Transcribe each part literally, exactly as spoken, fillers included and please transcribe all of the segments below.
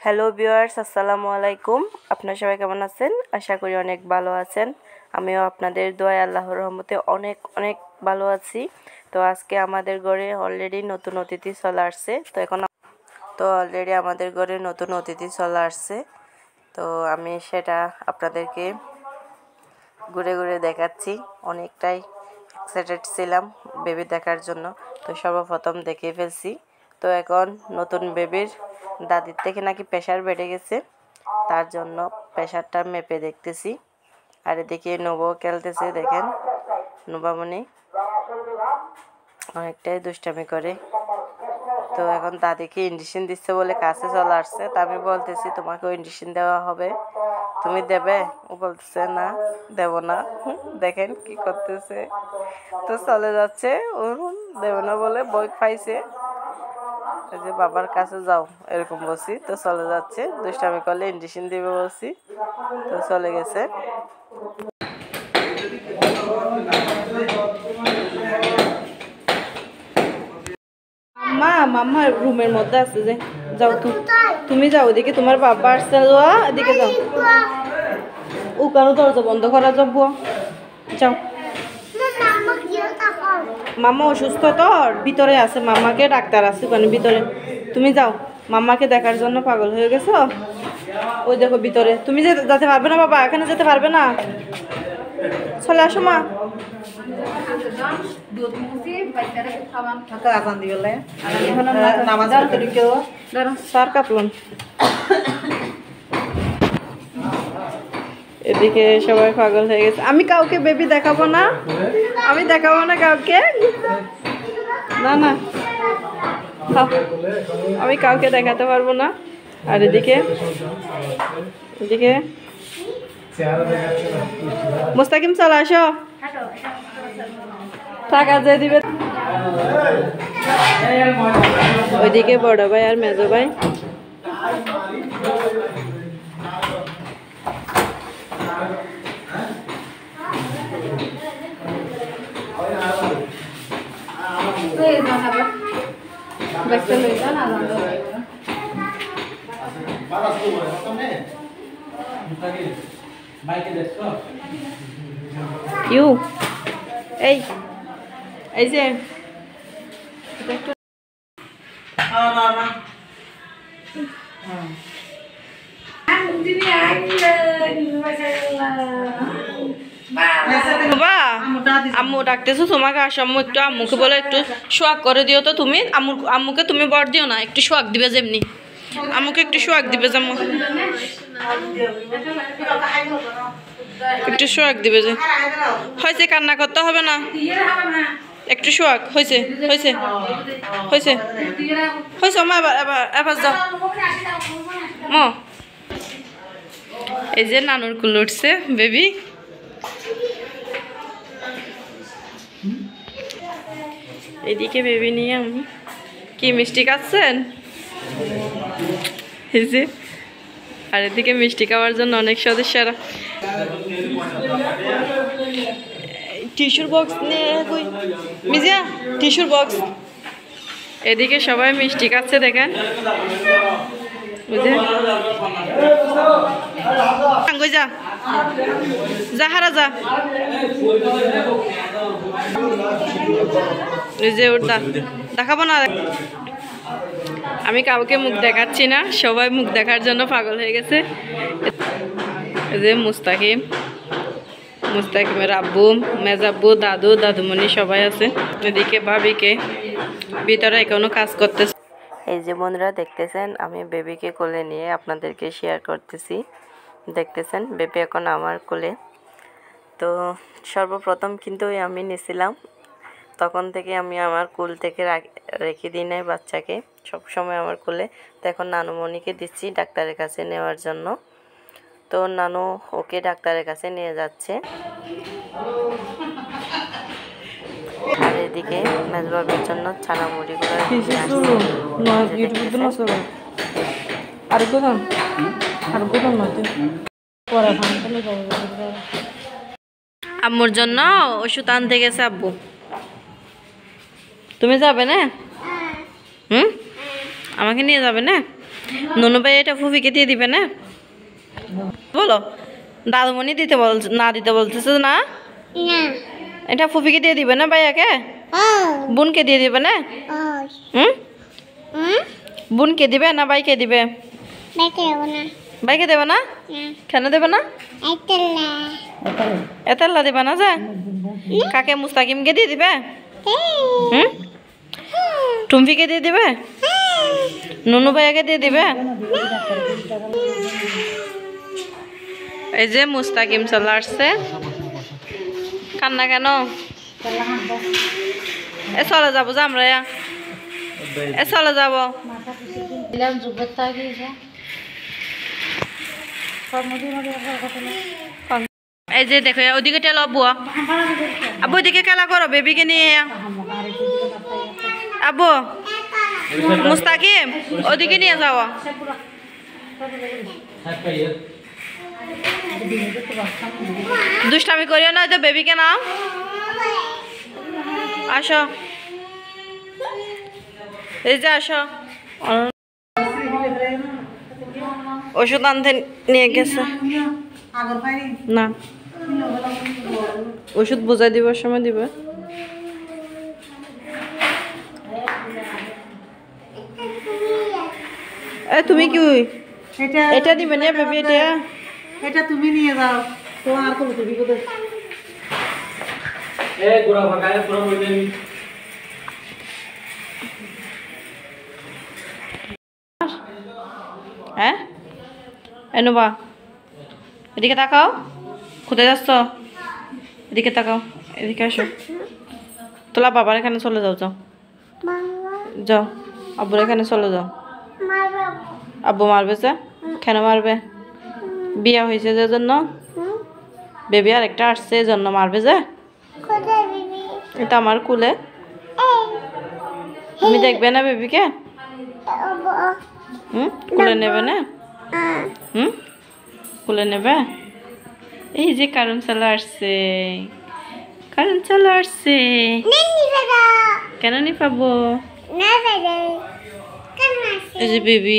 Hello viewers, আসসালামু আলাইকুম। আপনারা সবাই কেমন আছেন? আশা করি অনেক ভালো আছেন। আমিও আপনাদের দোয়ায় আল্লাহর রহমতে অনেক অনেক ভালো আছি। তো আজকে আমাদের ঘরে অলরেডি নতুন অতিথি চলে আসছে। তো এখন তো অলরেডি আমাদের ঘরে নতুন অতিথি চলে আসছে। তো আমি সেটা আপনাদেরকে ঘুরে ঘুরে দেখাচ্ছি। অনেকটাই এক্সাইটেড ছিলাম বেবি দেখার জন্য। তো সর্বপ্রথম দেখে ফেলছি। তো এখন নতুন বেবির দাদির থেকে নাকি প্রেশার বেড়ে গেছে, তার জন্য প্রেশারটা মেপে দেখতেছি। আর এদিকে নবও খেলতেছে, দেখেন নবামণি অনেকটাই দুষ্টামি করে। তো এখন দাদিকে ইঞ্জেকশন দিচ্ছে বলে কাছে চলে আসছে। তা আমি বলতেছি তোমাকে ইঞ্জেকশন দেওয়া হবে, তুমি দেবে? ও বলতেছে না, দেব না। দেখেন কি করতেছে। তো চলে যাচ্ছে, ও দেব না বলে বই পাইছে যে বাবার কাছে যাও এরকম বলছি। তো চলে যাচ্ছে, দুষ্টামি করলে ইঞ্জেকশন দিবে বলছি। তো চলে গেছে। মা মাম্মা রুমের মধ্যে আছে, যে যাও তুমি যাও ওদিকে, তোমার বাবা আসছে, যাওয়া এদিকে যাও। ও কেন দরজা বন্ধ করা যাবো? যাও। মাম্মা অসুস্থ তো, ভিতরে আছে, মাম্মাকে ডাক্তার আছে ওখানে ভিতরে। তুমি যাও, মাম্মাকে দেখার জন্য পাগল হয়ে গেছো। ওই দেখো ভিতরে। তুমি যেতে পারবে না বাবা, এখানে যেতে পারবে না। চলে আসো মা। এদিকে সবাই পাগল হয়ে গেছে। আমি কাউকে বেবি দেখাবো না, আমি দেখাবো না কাউকে, না না আমি কাউকে দেখাতে পারবো না। আর এদিকে এদিকে মুস্তাকিম চলে আসো, টাকা দিয়ে দিবে। ওইদিকে বড় ভাই আর মেজো ভাই। ইউ এই এই যে আম্মু ডাকতেছো তোমাকে, আসো আম্মু একটু, আম্মুকে বলে একটু সোয়াগ করে দিও তো তুমি। আম্মু আম্মুকে তুমি বর দিও না, একটু সোয়াগ দিবে যেমনি, আম্মুকে একটু সোয়াগ দিবে যেমন, একটু সোয়াগ দিবে যে। হয়েছে, কান্না করতে হবে না, একটু সোয়াগ। হয়েছে হয়েছে হয়েছে হয়েছে মা, এবার এবার এবার যাও ম। এই যে নানুর কুল উঠছে বেবি। এদিকে বেবি নিয়ে আমি কি মিষ্টি খাচ্ছেন, এই যে। আর এদিকে মিষ্টি খাওয়ার জন্য অনেক সদস্যরা টিস্যুর বক্স নিয়ে কই মিজিয়া, টিস্যুর বক্স। এদিকে সবাই মিষ্টি খাচ্ছে, দেখেন বুঝে। যা যা হারা যা, যে ওটা দেখাবো না। আমি কাউকে মুখ দেখাচ্ছি না, সবাই মুখ দেখার জন্য পাগল হয়ে গেছে। এই যে মুস্তাকিম, মুস্তাকিমের আব্বু, মেজাব্বু, দাদু, দাদুমণি সবাই আছে। এদিকে ভাবিকে ভিতরে এখনো কাজ করতেছে। এই যে বন্ধুরা দেখতেছেন, আমি বেবিকে কোলে নিয়ে আপনাদেরকে শেয়ার করতেছি। দেখতেছেন বেবি এখন আমার কোলে। তো সর্বপ্রথম কিন্তু আমি নিয়েছিলাম, তখন থেকে আমি আমার কোল থেকে রেখে দিই নাই বাচ্চাকে, সবসময় আমার কোলে। তো এখন নানুমণিকে দিচ্ছি ডাক্তারের কাছে নেওয়ার জন্য। তো নানু ওকে ডাক্তারের কাছে নিয়ে যাচ্ছে। আর এদিকে মেজবাবের জন্য ছানা মুড়িগুলো আম্মুর জন্য ওষুধ আনতে গেছে আব্বু। তুমি যাবে না? হুম, আমাকে নিয়ে যাবে না? নুনু ভাই এটা ফুফিকে দিয়ে দিবে না? বলো দাদুমণি দিতে বল না দিতে বলতেছে না? এটা ফুফিকে দিয়ে দিবে না ভাইয়াকে? বোনকে দিয়ে দিবে না? হুম বোনকে দিবে না ভাইকে দিবে? ভাইকে দেবে না? কেন দেবে না? এতাল্লা দেবে না যে? কাকে মুস্তাকিমকে দিয়ে দিবে? হুম টুম্পিকে দিয়ে দিবে? নুনু ভাইয়াকে দিয়ে দিবে? এই যে মুস্তাকিম চলে আসছে। কান্না কেন? এ চলে যাবো যে আমরা এ চলে যাবো। এই যে দেখো ওদিকে টেল আব্বু আব্বু ওদিকে খেলা করো বেবিকে নিয়ে। আব্বু মুস্তাকিম ওদিকে নিয়ে যাও। দুষ্টামি করিও না তো বেবিকে নাও। আসো এই যে আসো। ওষুধ আনতে নিয়ে গেছে না ওষুধ বোঝাই দিবার সময় দিবে। এ তুমি কি এটা দিবে না বেবি? এটা এটা তুমি নিয়ে যাও তো আর কোনো বিপদ এ গোড়া ভাগায় পুরো হইতে নি। হ্যাঁ এনুবা এদিকে তাকাও। কোথায় যাচ্ছ? এদিকে তাকাও এদিকে আসো। তোলা বাবার এখানে চলে যাও যাও যাও আব্বুর এখানে চলে যাও। আব্বু মারবে যে? কেন মারবে? বিয়া হয়েছে যে জন্য বেবি আর একটা আসছে এই জন্য মারবে যে? এটা আমার কুলে তুমি দেখবে না বেবিকে? হুম কুলে নেবে না? হুম কুলে নেবে? এই যে কারণ চলে আসছে কারণ চলে আসছে। কেন নি পাবো? এই যে বেবি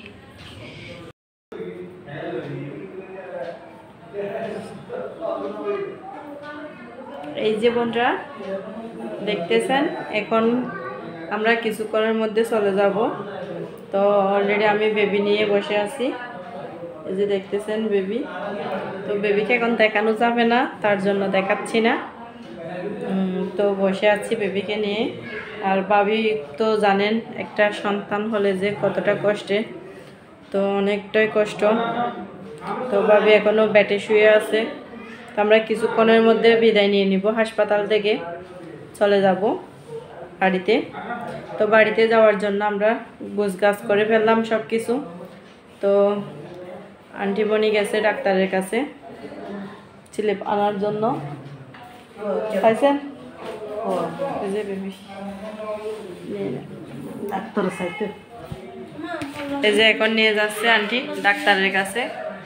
এই যে বোনরা দেখতেছেন এখন আমরা কিছুক্ষণের মধ্যে চলে যাব। তো অলরেডি আমি বেবি নিয়ে বসে আছি। এই যে দেখতেছেন বেবি। তো বেবিকে এখন দেখানো যাবে না তার জন্য দেখাচ্ছি না। তো বসে আছি বেবিকে নিয়ে। আর ভাবি তো জানেন একটা সন্তান হলে যে কতটা কষ্টে, তো অনেকটাই কষ্ট। তো ভাবি এখনও বেটে শুয়ে আছে। তো আমরা কিছুক্ষণের মধ্যে বিদায় নিয়ে নিব হাসপাতাল থেকে চলে যাব বাড়িতে। তো বাড়িতে যাওয়ার জন্য আমরা গোছগাছ করে ফেললাম সব কিছু। তো আন্টি বনি গেছে ডাক্তারের কাছে স্লিপ আনার জন্য। খাইছেন? ও এই যে বেবি ডাক্তার সাইতে এই যে এখন নিয়ে যাচ্ছে আন্টি ডাক্তারের কাছে।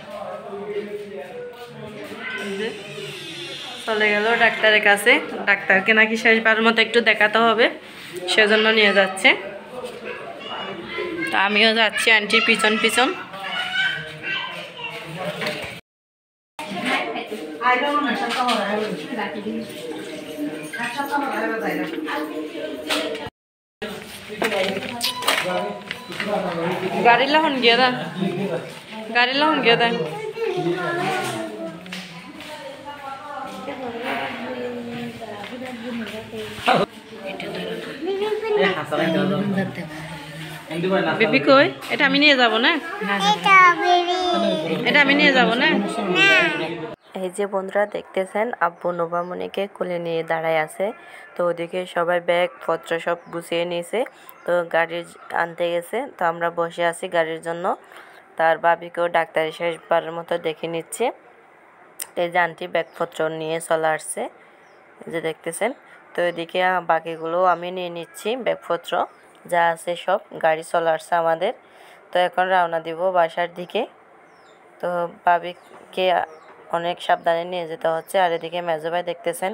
চলে গেল ডাক্তারের কাছে। ডাক্তারকে নাকি শেষবারের মতো একটু দেখাতে হবে সেজন্য নিয়ে যাচ্ছে। তো আমিও যাচ্ছি আন্টির পিছন পিছন। গাড়ি লাহন গিয়া দা গাড়ি লাহন গিয়া দা বেবি কই? এটা আমি নিয়ে যাব না এটা আমি নিয়ে যাব না। এই যে বন্ধুরা দেখতেছেন আব্বু নোভামণিকে কোলে নিয়ে দাঁড়ায় আছে। তো ওদিকে সবাই ব্যাগ পত্র সব গুছিয়ে নিয়েছে। তো গাড়ি আনতে গেছে। তো আমরা বসে আছি গাড়ির জন্য। তার বাবিকেও ডাক্তারি শেষবারের মতো দেখে নিচ্ছে। এই যে আন্টি ব্যাগপত্র নিয়ে চলে আসছে এই যে দেখতেছেন। তো এদিকে বাকিগুলো আমি নিয়ে নিচ্ছি ব্যাগপত্র যা আছে সব। গাড়ি চলে আসছে আমাদের। তো এখন রওনা দিব বাসার দিকে। তো বাবিকে অনেক সাবধানে নিয়ে যেতে হচ্ছে। আর এদিকে মেজো ভাই দেখতেছেন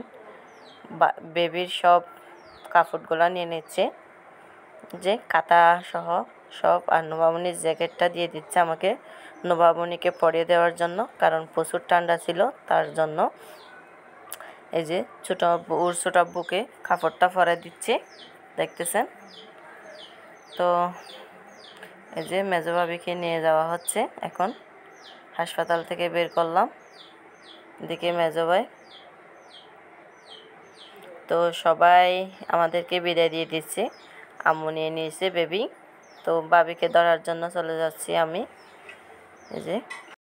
বেবির সব কাপড়গুলো নিয়ে নিচ্ছে যে কাঁথা সহ সব, আর নোভামণির জ্যাকেটটা দিয়ে দিচ্ছে আমাকে নোভামণিকে পরিয়ে দেওয়ার জন্য, কারণ প্রচুর ঠান্ডা ছিল তার জন্য। এই যে ছোটো আব্বু, ওর ছোটো আব্বুকে কাপড়টা পরে দিচ্ছে, দেখতেছেন। তো এই যে মেজো ভাবিকে নিয়ে যাওয়া হচ্ছে এখন, হাসপাতাল থেকে বের করলাম। এদিকে মেজো ভাই, তো সবাই আমাদেরকে বিদায় দিয়ে দিচ্ছে। আম্মু নিয়ে নিয়েছে বেবি, তো ভাবিকে ধরার জন্য চলে যাচ্ছি আমি। এই যে